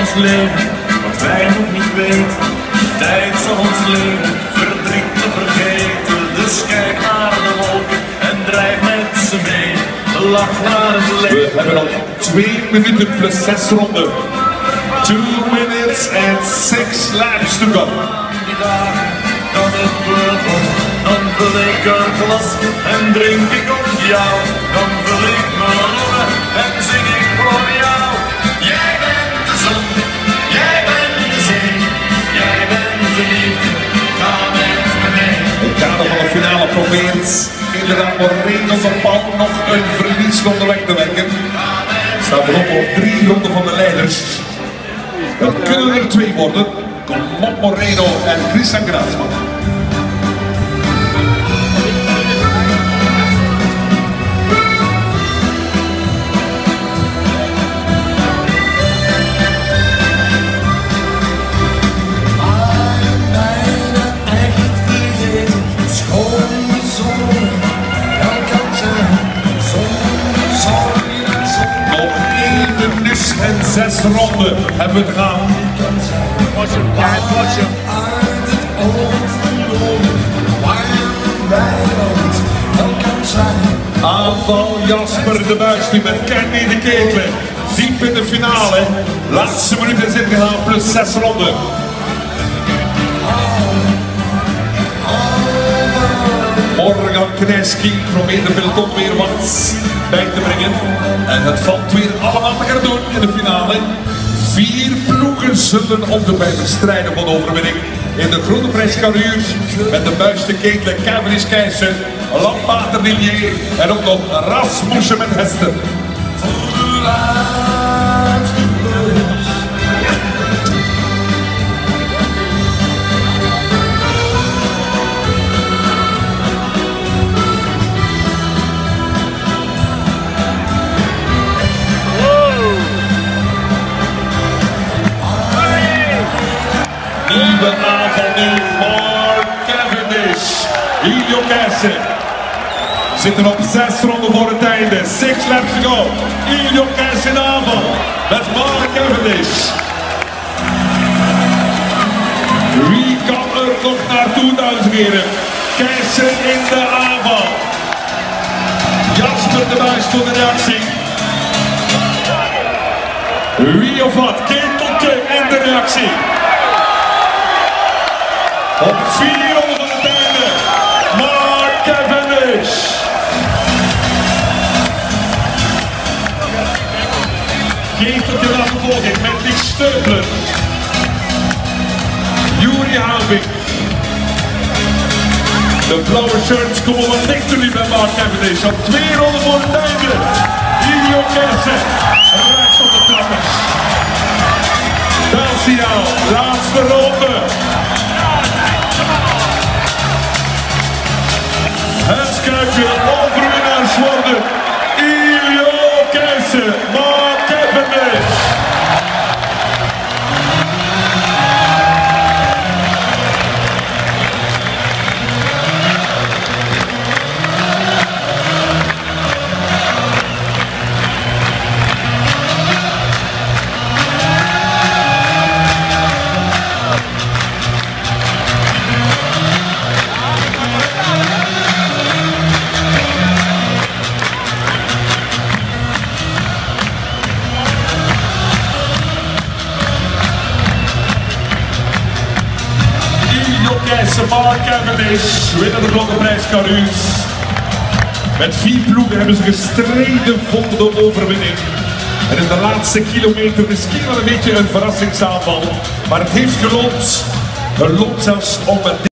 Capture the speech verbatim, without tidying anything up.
ons leven, wat wij nog niet weten. Tijd zal ons leren, verdriet te vergeten. Dus kijk naar de wolken en drijf met ze mee. Lach naar het leven. We hebben nog twee minuten plus zes ronden. Two minutes and six laps to go. Die dagen, dan het begon, dan vul ik een glas en drink ik op jou. Dan vul ik mijn longen en zing ik voor jou. Jij bent de zon, jij bent de zee, jij bent de liefde, ga met me mee. In het kader van de finale probeert inderdaad Moreno van Paul nog een verliesronde weg te werken. Staat voorop op drie ronden van de leiders. Dat kunnen er twee worden. Kom op Moreno en Christian Graatsman. En zes ronden hebben we het gaan. Watch him, Dad, watch him. Aanval Jasper de Buis nu met Kenny de Ketelen. Diep in de finale. Laatste minuut is ingegaan plus zes ronden. Morgan Kneski probeert de peloton weer wat bij te brengen. En het valt weer allemaal te gaan doen in de finale. Vier ploegen zullen ongetwijfeld strijden voor de overwinning. In de Groene Prijs Carrière met de Buis de Ketelen, Cavendish Keizer, Lampater Lillier en ook nog Rasmussen met Hester. Nieuwe aanval nu, Mark Cavendish. Iljo Keijsen zitten op zes ronden voor het einde. Six laps to go. Iljo Keijsen in aanval met Mark Cavendish. Wie kan er nog naartoe, dames en heren? Keijsen in de aanval. Jasper de Buis voor de reactie. Wie of wat? Keteltje in de reactie. Op vier ronden van het einde, Mark Cavendish. Geeft het de achtervolging met die Steupelen. Juri Houvink. De blauwe shirts komen wat dichter nu bij Mark Cavendish. Op twee ronden voor het einde. Iljo Keijsen rechts op de trappers. Belsignaal, laatste ronde. Het kuipje overwinnaars worden Iljo Keijsen, Mark Cavendish. Mark Cavendish, winnaar de Groene Prijs Carrière. Met vier ploegen hebben ze gestreden voor de overwinning. En in de laatste kilometer misschien wel een beetje een verrassingsaanval. Maar het heeft geloond. Het loont zelfs om het